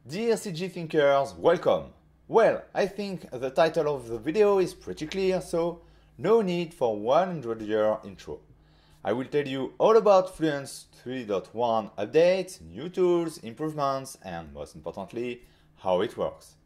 Dear CG thinkers, welcome! Well, I think the title of the video is pretty clear, so no need for 100-year intro. I will tell you all about Fluent's 3.1 updates, new tools, improvements, and most importantly, how it works.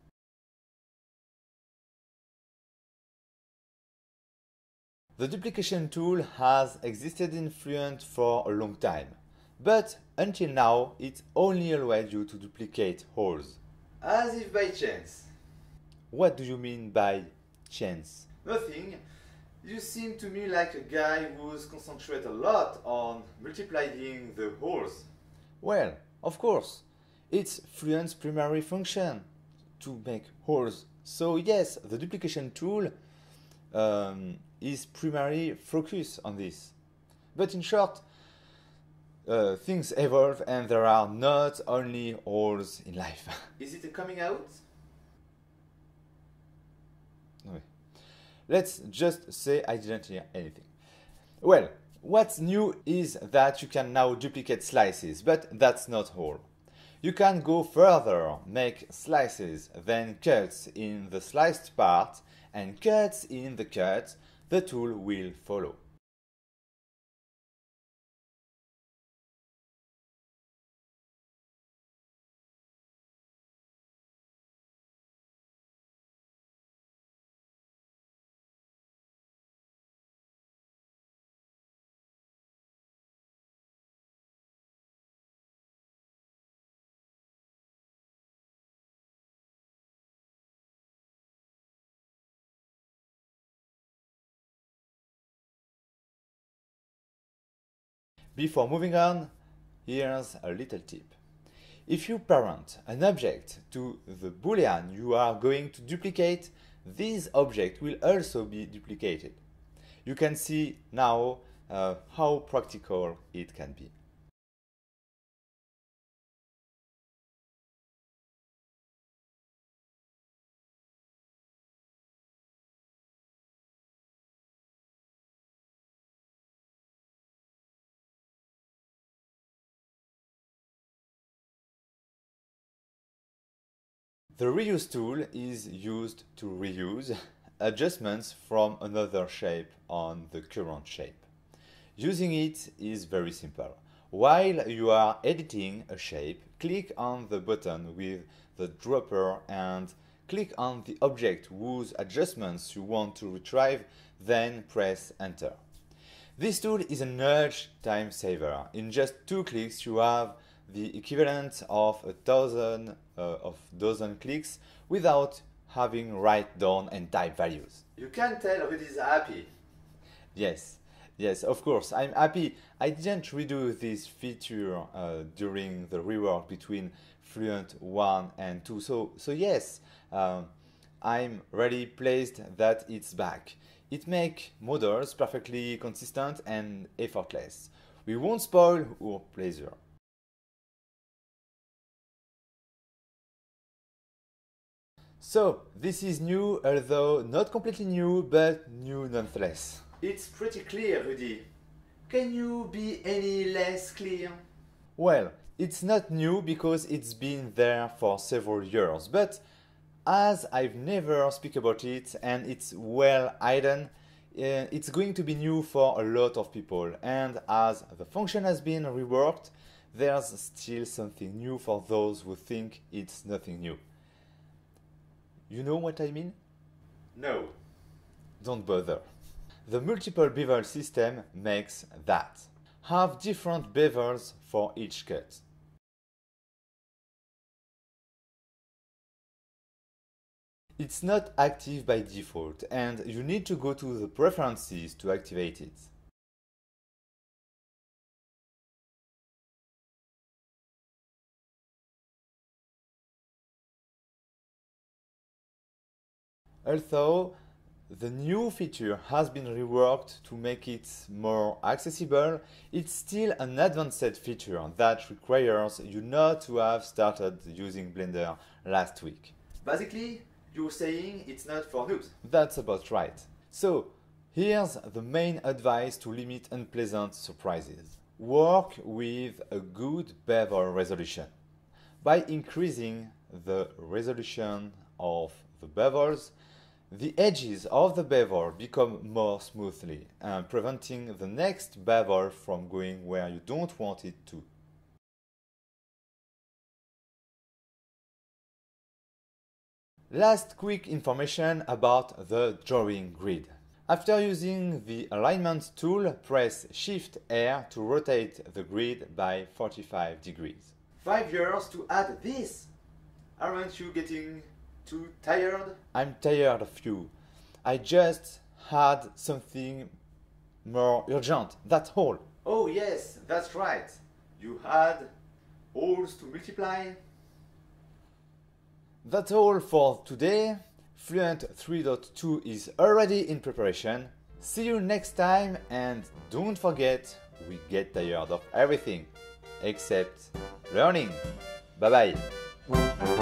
The duplication tool has existed in Fluent for a long time, but until now it only allowed you to duplicate holes. As if by chance. What do you mean by chance? Nothing. You seem to me like a guy who's concentrate a lot on multiplying the holes. Well, of course, it's Fluent's primary function to make holes. So yes, the duplication tool is primarily focused on this. But in short, things evolve and there are not only holes in life. Is it a coming out? No. Let's just say I didn't hear anything. Well, what's new is that you can now duplicate slices, but that's not all. You can go further, make slices, then cuts in the sliced part, and cuts in the cut. The tool will follow. Before moving on, here's a little tip. If you parent an object to the boolean you are going to duplicate, this object will also be duplicated. You can see now how practical it can be. The reuse tool is used to reuse adjustments from another shape on the current shape. Using it is very simple. While you are editing a shape, click on the button with the dropper and click on the object whose adjustments you want to retrieve, then press enter. This tool is a nudge time saver. In just 2 clicks you have the equivalent of a dozen clicks without having write down and type values. You can tell who is happy. Yes, of course, I'm happy. I didn't redo this feature during the rework between Fluent 1 and 2, so yes, I'm really pleased that it's back. It makes models perfectly consistent and effortless. We won't spoil our pleasure. So, this is new, although not completely new, but new nonetheless. It's pretty clear, Rudy. Can you be any less clear? Well, it's not new because it's been there for several years, but as I've never speak about it and it's well hidden, it's going to be new for a lot of people, and as the function has been reworked, there's still something new for those who think it's nothing new. You know what I mean? No. Don't bother. The multiple bevel system makes that. Have different bevels for each cut. It's not active by default and you need to go to the preferences to activate it. Although the new feature has been reworked to make it more accessible, it's still an advanced feature that requires you not to have started using Blender last week. Basically, you're saying it's not for noobs. That's about right. So, here's the main advice to limit unpleasant surprises. Work with a good bevel resolution. By increasing the resolution of the bevels, the edges of the bevel become more smoothly, preventing the next bevel from going where you don't want it to. Last quick information about the drawing grid. After using the alignment tool, press Shift-R to rotate the grid by 45 degrees. 5 years to add this! Aren't you getting too tired? I'm tired of you. I just had something more urgent, that's all. Oh yes, that's right. You had holes to multiply. That's all for today. Fluent 3.2 is already in preparation. See you next time, and don't forget, we get tired of everything except learning. Bye bye.